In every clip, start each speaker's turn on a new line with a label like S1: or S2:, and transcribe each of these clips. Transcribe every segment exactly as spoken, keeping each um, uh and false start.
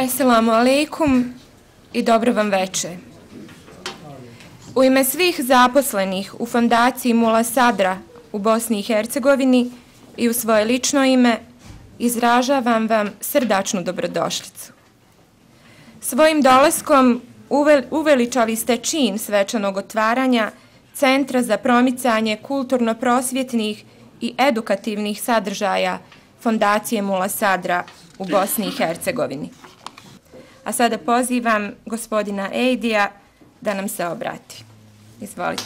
S1: Esselamu alaikum i dobro vam veče. U ime svih zaposlenih u fondaciji Mula Sadra u Bosni i Hercegovini i u svoje lično ime izražavam vam srdačnu dobrodošlicu. Svojim dolaskom uveličali ste čin svečanog otvaranja Centra za promicanje kulturno-prosvjetnih i edukativnih sadržaja Fondacije Mula Sadra u Bosni i Hercegovini. A sada pozivam gospodina Ejdija da nam se obrati. Izvolite.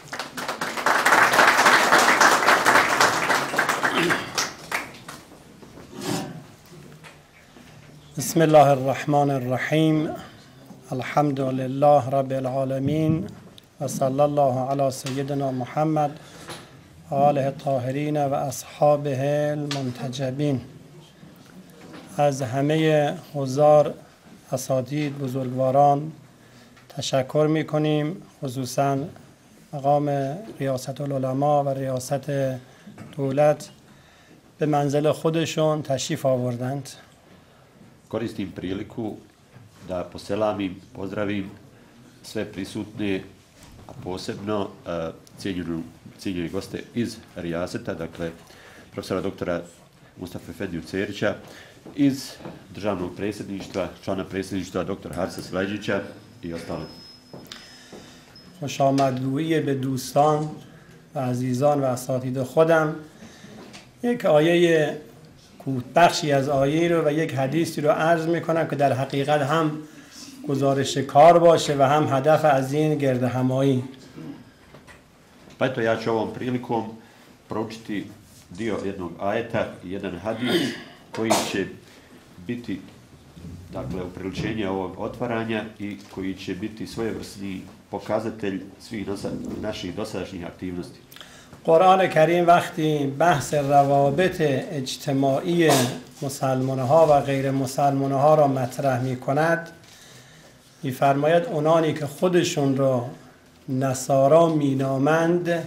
S2: Bismillahirrahmanirrahim. Alhamdulillah rabbil alamin. Wa sallallahu ala sayyidina Muhammad wa alihi tahirin wa ashabihi al-muntajabin. از همه حضار اساتید بزرگواران تشکر می کنیم، خصوصا مقام ریاست العلماء و ریاست دولت به منزل خودشون تشریف آوردند.
S3: Koristim priliku da poselamim, pozdravim sve prisutne, a posebno uh, cijenjeni goste iz Rijaseta, dakle profesora doktora Mustafa Efendiju Cerića, iz državnog predsjedništva, člana predsjedništva doktor Harisa Silajđića i ostale.
S2: خوش آمدگویی به دوستان و عزیزان و اساتید خودم. یک آیه بخشی از آیه رو و یک حدیثی رو عرض میکنم که در حقیقت هم گزارش کار باشه و هم هدف از این گرد همایی.
S3: Pa eto, ja ću ovom prilikom proučiti dio jednog ajeta i jedan hadis koji će biti, dakle, upriličenje ovog otvaranja i koji će biti svojevrsni pokazatelj svih naših dosadašnjih aktivnosti.
S2: قرآن کریم وقتی بحث روابط اجتماعی مسلمان ها و غیر مسلمان ها را مطرح می کند، می‌فرماید اونانی که خودشون را نصارا مینامند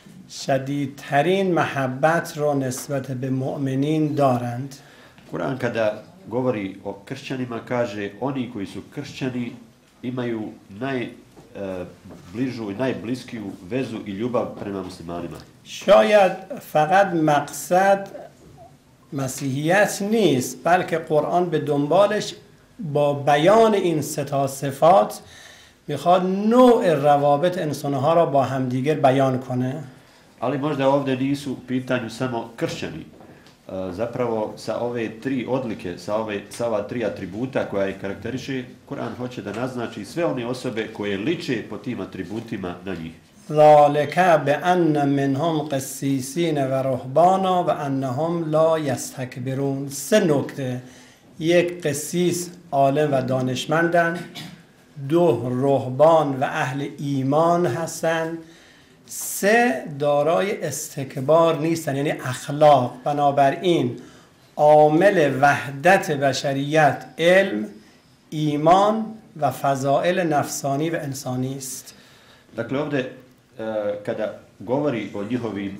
S2: شدیدترین محبت را نسبت به مؤمنین دارند.
S3: Kur'an kada govori o kršćanima kaže oni koji su kršćani imaju najbližu i najbliskiju vezu i ljubav prema muslimanima.
S2: شاید فقط مقصد مسیحیت نیست، بلکه قرآن به دنبالش با بیان این سه تا صفات میخواد نوع روابط انسانها را با همدیگر بیان کنه.
S3: Ali možda ovdje nisu u pitanju samo kršćani. Zapravo sa ove tri odlike, sa, ove, sa ova tri atributa koja ih karakteriše, Kur'an hoće da naznači sve one osobe koje liče po tim atributima na njih.
S2: ذَلِكَ بِأَنَّ مِنْهُمْ قَسِّيسِينَ وَرُهْبَانًا وَأَنَّهُمْ لَا يَسْتَكْبِرُونَ. سه نکته: یک قسیس عالم و دانشمندن، دو رهبان و اهل ایمان هستند، سه دارای استکبار نیستن، یعنی اخلاق. بنابراین عامل وحدت بشریت علم، ایمان و فضائل نفسانی و انسانی است.
S3: Dakle, ovdje kada govori o njihovim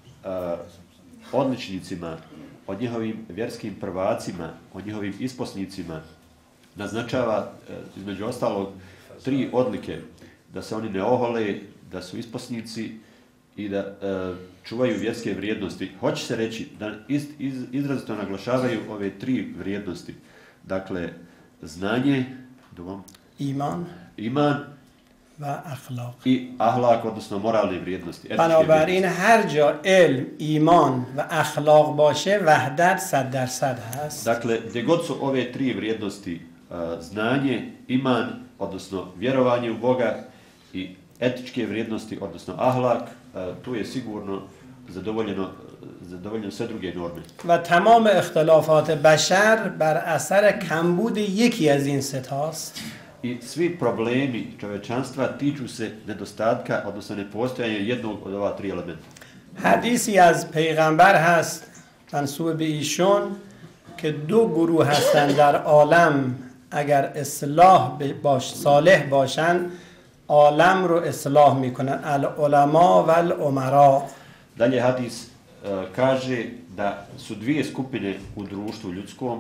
S3: odličnicima, o njihovim vjerskim prvacima, o njihovim isposnicima, naznačava između ostalog tri odlike: da se oni ne ohole, da su isposnici i da uh, čuvaju vjerske vrijednosti. Hoće se reći da iz, iz, izrazito naglašavaju ove tri vrijednosti. Dakle, znanje, dvom,
S2: iman,
S3: iman
S2: و اخلاق
S3: i ahlak, odnosno moralne vrijednosti.
S2: بنابراین هر جا علم، ایمان و اخلاق باشه وحدت صد درصد هست.
S3: Dakle, gdje god su ove tri vrijednosti, uh, znanje, iman, odnosno vjerovanje u Boga i etičke vrijednosti, odnosno ahlak, tu je sigurno zadovoljeno, zadovoljeno sve druge norme.
S2: و تمام اختلافات بشر بر اثر کمبود یکی از این سه تاست.
S3: I svi problemi čovečanstva tiču se nedostatka, odnosno nepostojanja jednog od ova tri elementa.
S2: حدیثی از پیغمبر هست منسوب به ایشون که دو گروه هستند در عالم اگر اصلاح باش صالح باشن عالم رو اصلاح میکنن، العلماء و الامراء.
S3: Dalje hadis uh, kaže da su dvije skupine u društvu ljudskom,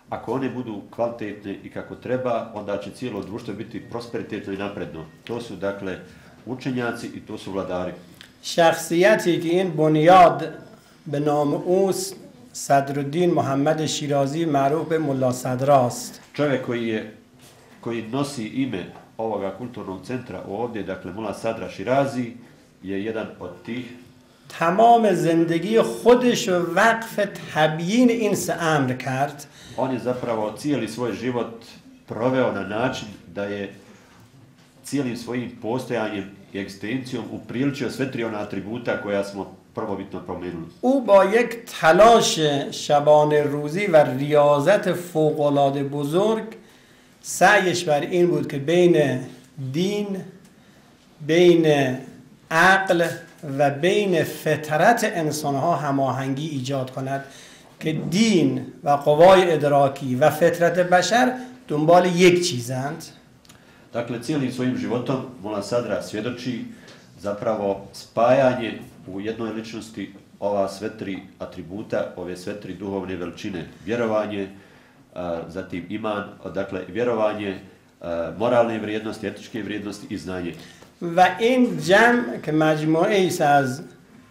S3: ako one budu kvalitetne i kako treba, onda će cijelo društvo biti prosperitetno i napredno. To su dakle učenjaci i to su vladari.
S2: شخصیتی که این بنیاد به نام اوست صدرالدین محمد شیرازی معروف به ملا صدراست.
S3: Čovjek koji je koji nosi ime ovoga kulturnog centra ovdje, dakle Mula Sadra Širazi, je jedan od tih.
S2: تمام زندگی خودش رو وقف تبیین این سه امر کرد.
S3: On je zapravo cijeli svoj život proveo na način da je cijelim svojim postojanjem i egzistencijom upriličio sve tri ona atributa koja smo prvobitno promenuli.
S2: او با یک تلاش شبانه روزی و ریاضت فوق‌العاده بزرگ سعیش بر این بود که بین دین، بین عقل و بین فطرت انسانها هماهنگی ایجاد کند که دین و قوای ادراکی و فطرت بشر دنبال یک چیزند.
S3: Dakle, cijelim svojim životom Mula Sadra svjedoči zapravo spajanje u jednoj ličnosti ova sve tri atributa, ove sve tri duhovne veličine. Vjerovanje, zatim iman, dakle vjerovanje, moralne vrijednosti, etičke vrijednosti i znanje.
S2: و این جمع که مجموعه ایست از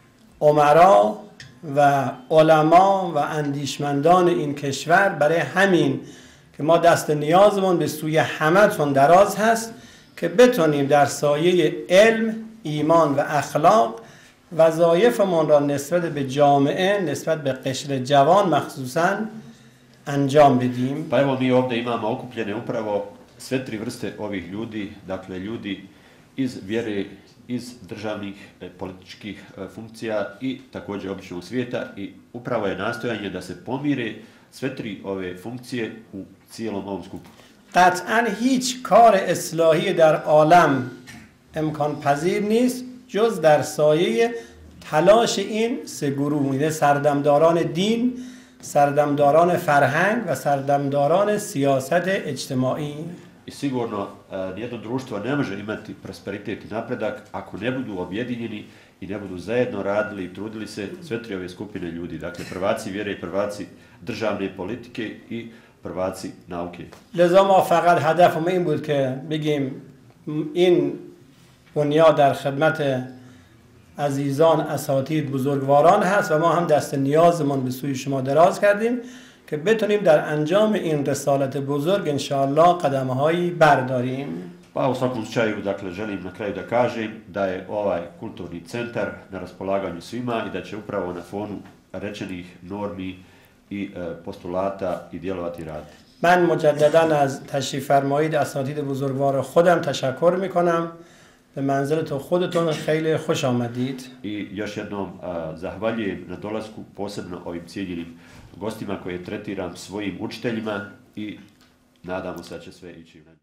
S2: امرا و علما و اندیشمندان این کشور، برای همین که ما دست نیازمون به سوی همتون دراز هست که بتونیم در سایه علم، ایمان و اخلاق وظایفمون را نسبت به جامعه، نسبت به قشر جوان مخصوصاً انجام بدیم.
S3: Pa evo mi ovdje imamo okupljene upravo sve tri vrste ovih ljudi, dakle ljudi iz vjere, iz državnih političkih funkcija i također običnog svijeta i upravo je nastojanje da se pomire sve tri ove funkcije u cijelom ovom skupu.
S2: قطعاً هیچ کار اصلاحی در عالم امکان پذیر نیست جز در سایه تلاش این سه گروه، سردمداران دین، سردمداران فرهنگ و سردمداران سیاست اجتماعی.
S3: I sigurno nijedno društvo ne može imati prosperitet i napredak ako ne budu objedinjeni i ne budu zajedno radili i trudili se sve tri ove skupine ljudi, dakle prvaci vjere i prvaci državne politike i prvaci nauke.
S2: لذا ما فقط هدفم این بود که بگیم این بنیاد در خدمت عزیزان اساتید بزرگواران هست و ما هم دست نیازمون به سوی شما دراز کردیم که بتونیم در انجام این رسالت بزرگ انشاءالله قدم‌هایی برداریم.
S3: Pa u svakom slučaju, dakle, želim na kraju da kažem da je ovaj kulturni centar na raspolaganju svima i da će upravo na fonu rečenih normi i e, postulata i djelovati raditi.
S2: من مجددا از تشریف فرمایید اساتید بزرگوار خودم تشکر میکنم. به منزلت خودتون خیلی خوش آمدید.
S3: I još jednom a, zahvaljujem na dolasku posebno ovim cijenjenim gostima koje tretiram svojim učiteljima i nadamo se da će sve ići.